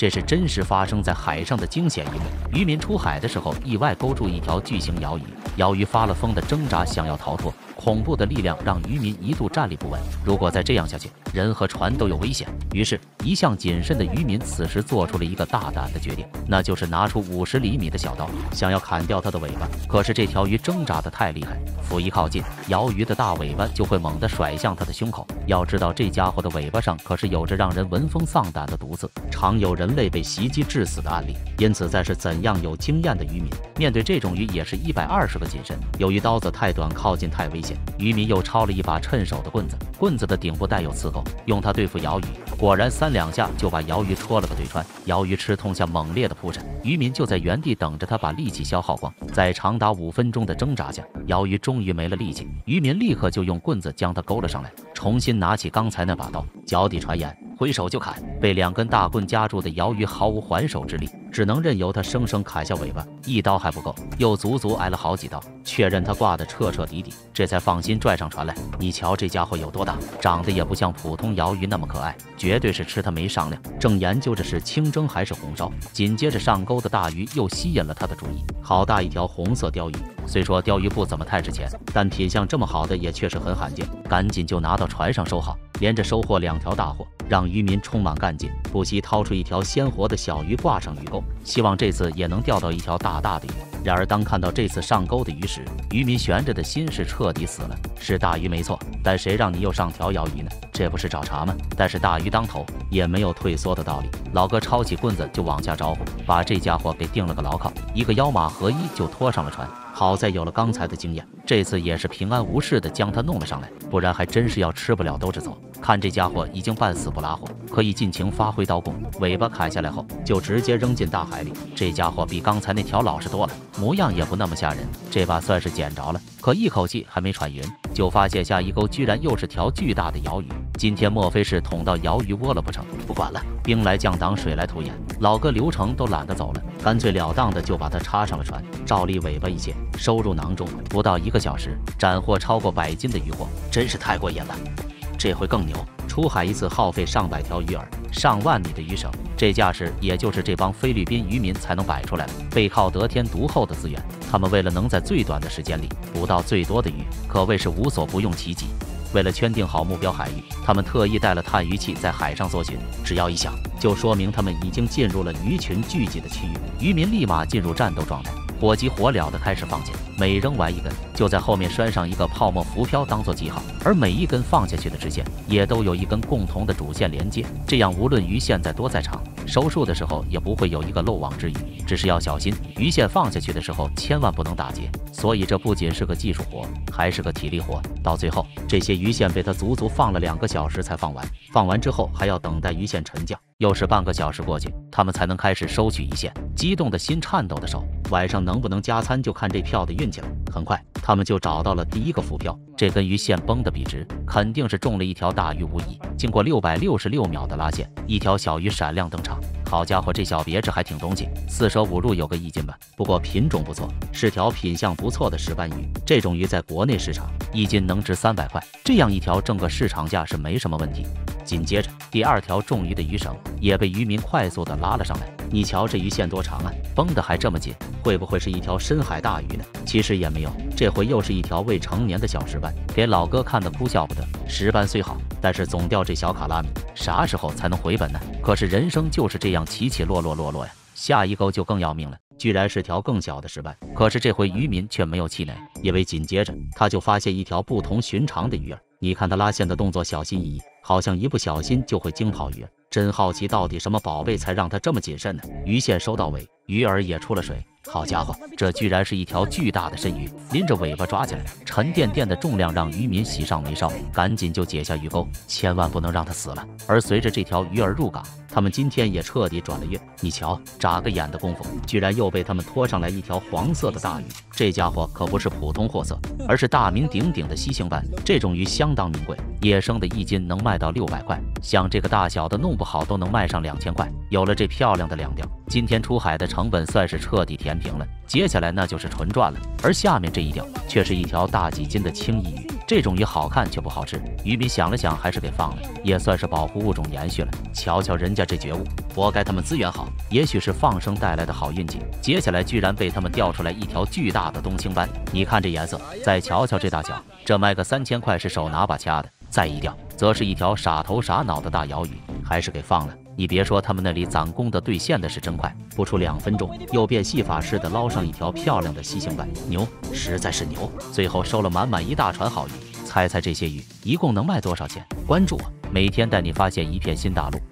这是真实发生在海上的惊险一幕。渔民出海的时候，意外勾住一条巨型鳐鱼，鳐鱼发了疯的挣扎，想要逃脱。恐怖的力量让渔民一度站立不稳，如果再这样下去，人和船都有危险。于是，一向谨慎的渔民此时做出了一个大胆的决定，那就是拿出50厘米的小刀，想要砍掉它的尾巴。可是这条鱼挣扎得太厉害，甫一靠近，鳐鱼的大尾巴就会猛地甩向它的胸口。要知道，这家伙的尾巴上可是有着让人闻风丧胆的毒刺，常有人类被袭击致死的案例。因此，再是怎样有经验的渔民，面对这种鱼也是120个谨慎。由于刀子太短，靠近太危险，渔民又抄了一把趁手的棍子，棍子的顶部带有刺钩，用它对付鳐鱼。果然3两下就把鳐鱼戳了个对穿，鳐鱼吃痛下猛烈的扑闪，渔民就在原地等着它把力气消耗光。在长达5分钟的挣扎下，鳐鱼终于没了力气，渔民立刻就用棍子将它勾了上来，重新拿起刚才那把刀，脚底传言，挥手就砍。被2根大棍夹住的鳐鱼毫无还手之力，只能任由它生生砍下尾巴。一刀还不够，又足足挨了好几刀，确认它挂得彻彻底底，这才放心拽上船来。你瞧这家伙有多大，长得也不像普通鳐鱼那么可爱，绝对是吃它没商量。正研究着是清蒸还是红烧，紧接着上钩的大鱼又吸引了他的注意。好大一条红色鲷鱼，虽说鲷鱼不怎么太值钱，但品相这么好的也确实很罕见，赶紧就拿到船上收好。连着收获2条大货，让渔民充满干劲，不惜掏出一条鲜活的小鱼挂上鱼钩，希望这次也能钓到一条大大的鱼。然而当看到这次上钩的鱼时，渔民悬着的心是彻底死了。是大鱼没错，但谁让你又上条鳐鱼呢？这不是找茬吗？但是大鱼当头，也没有退缩的道理。老哥抄起棍子就往下招呼，把这家伙给定了个牢靠，一个腰马合一就拖上了船。好在有了刚才的经验，这次也是平安无事的将他弄了上来，不然还真是要吃不了兜着走。看这家伙已经半死不拉活，可以尽情发挥刀工。尾巴砍下来后就直接扔进大海里，这家伙比刚才那条老实多了，模样也不那么吓人。这把算是捡着了，可一口气还没喘匀，就发现下一钩居然又是条巨大的鳐鱼。今天莫非是捅到鳐鱼窝了不成？不管了，兵来将挡，水来土掩，老哥流程都懒得走了，干脆了当的就把它插上了船，照例尾巴一切收入囊中。不到1个小时，斩获超过100斤的渔获，真是太过瘾了。这回更牛，出海一次耗费上百条鱼饵，上万米的鱼绳，这架势也就是这帮菲律宾渔民才能摆出来了。背靠得天独厚的资源，他们为了能在最短的时间里捕到最多的鱼，可谓是无所不用其极。为了圈定好目标海域，他们特意带了探鱼器在海上搜寻，只要一响，就说明他们已经进入了鱼群聚集的区域。渔民立马进入战斗状态，火急火燎地开始放箭，每扔完1根，就在后面拴上一个泡沫浮漂当做记号，而每一根放下去的支线也都有一根共同的主线连接，这样无论鱼线再多再长，收束的时候也不会有一个漏网之鱼。只是要小心，鱼线放下去的时候千万不能打结。所以这不仅是个技术活，还是个体力活。到最后，这些鱼线被他足足放了2个小时才放完，放完之后还要等待鱼线沉降，又是半个小时过去，他们才能开始收取一线。激动的心，颤抖的手，晚上能不能加餐就看这票的运气了。很快，他们就找到了第1个浮漂，这根鱼线绷得笔直，肯定是中了一条大鱼无疑。经过666秒的拉线，一条小鱼闪亮登场。好家伙，这小别致还挺东西，4舍5入有个1斤吧。不过品种不错，是条品相不错的石斑鱼。这种鱼在国内市场1斤能值300块，这样一条挣个市场价是没什么问题。紧接着，第2条中鱼的鱼绳也被渔民快速的拉了上来。你瞧这鱼线多长啊，绷得还这么紧，会不会是一条深海大鱼呢？其实也没有，这回又是一条未成年的小石斑，给老哥看得哭笑不得。石斑虽好，但是总钓这小卡拉米，啥时候才能回本呢？可是人生就是这样起起落落呀。下一钩就更要命了，居然是条更小的石斑。可是这回渔民却没有气馁，因为紧接着他就发现一条不同寻常的鱼儿。你看他拉线的动作小心翼翼，好像一不小心就会惊跑鱼儿。真好奇，到底什么宝贝才让他这么谨慎呢？鱼线收到尾，鱼饵也出了水。好家伙，这居然是一条巨大的深鱼，拎着尾巴抓起来，沉甸甸的重量让渔民喜上眉梢，赶紧就解下鱼钩，千万不能让它死了。而随着这条鱼儿入港，他们今天也彻底转了运。你瞧，眨个眼的功夫，居然又被他们拖上来一条黄色的大鱼。这家伙可不是普通货色，而是大名鼎鼎的西星斑。这种鱼相当名贵，野生的1斤能卖到600块，像这个大小的弄不好都能卖上2000块。有了这漂亮的2条，今天出海的成本算是彻底填平了，接下来那就是纯赚了。而下面这一条却是一条大几斤的青衣鱼。 这种鱼好看却不好吃，渔民想了想，还是给放了，也算是保护物种延续了。瞧瞧人家这觉悟，活该他们资源好，也许是放生带来的好运气，接下来居然被他们钓出来一条巨大的东星斑。你看这颜色，再瞧瞧这大小，这卖个3000块是手拿把掐的，再一钓，则是一条傻头傻脑的大鳐鱼，还是给放了。你别说，他们那里攒功德兑现的是真快，不出2分钟，又变戏法似的捞上一条漂亮的西星斑，牛，实在是牛！最后收了满满一大船好鱼，猜猜这些鱼一共能卖多少钱？关注我，每天带你发现一片新大陆。